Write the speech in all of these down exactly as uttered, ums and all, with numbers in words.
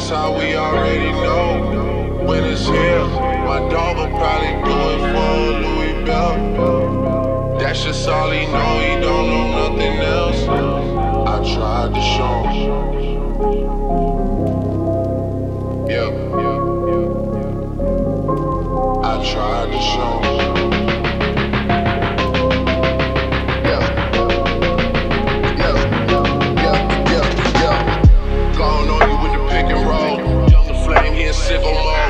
That's how we already know when it's here. My dog will probably do it for a Louis Bell. That's just all he know, he don't know nothing else. I tried to show him. Yeah, I tried to show him. Sicko mode.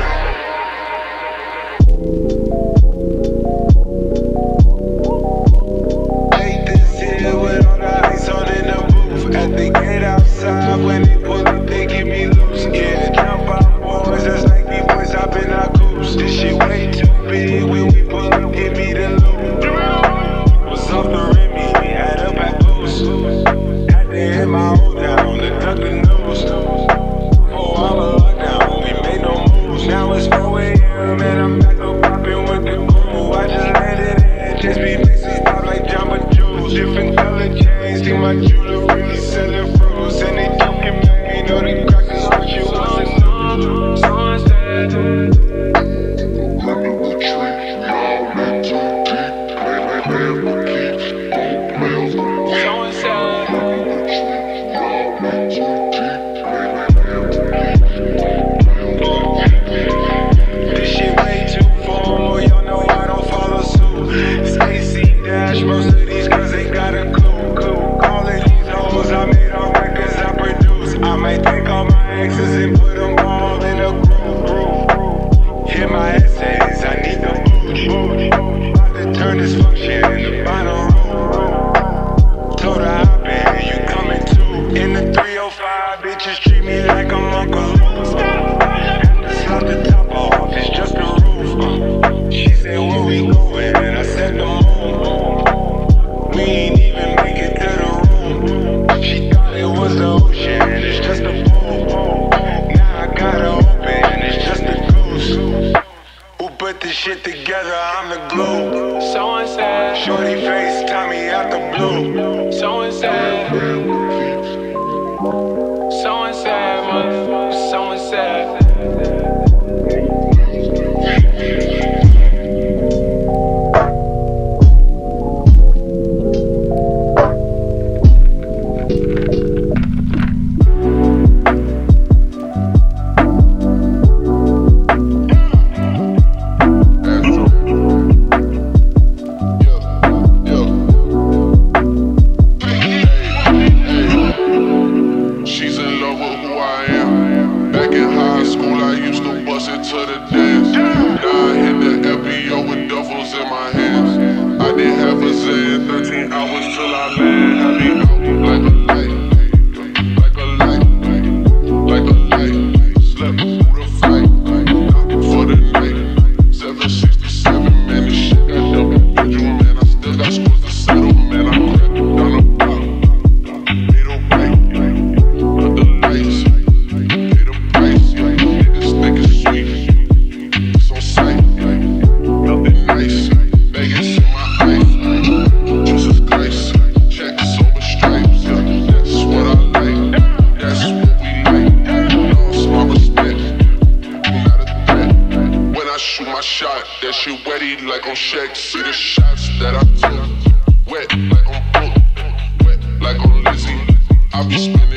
Hate this here with all the ice on in the booth. At the gate outside, when they pull up, they give me loose. Yeah, jump out boys, that's like me boys hop in our coops. This shit way too big, when we pull up, give me the loot. Was off the Remy, had up at Goose. Had to hit my old down to duck the news. Oh, I'm a now it's four A M and I'm back up poppin' with the crew. I just landed in, just be mixing stop like Jamba Juice. Different color chains, see my jewelry selling fruits. And they joking, man, know they crackers what you want to know. So instead, under the tree, y'all in too deep. Play like Lamborghini, don't play on the road. So instead, under the tree, y'all in too deep. Play like Lamborghini. Most of these cause they got a clue, clue. All of these hoes I made on records I produce. I might take all my exes and put them all in a group, group. Hear my essays, I need the booty. About to turn this function in the bottom room. Told her hop in, you coming too. In the three oh five, bitches treat me like I'm Uncle Luke. Had to slap the top off, it's just the roof. uh. She said, where we going? I said, the moon. We ain't even make it to the room. She thought it was the ocean, it's just a pool. Now I got her open, it's just a goose. Who put this shit together? I'm the glue. So and said, shorty face, Tommy out the blue. So and said, so and said, motherfucker, so and said. I be spinning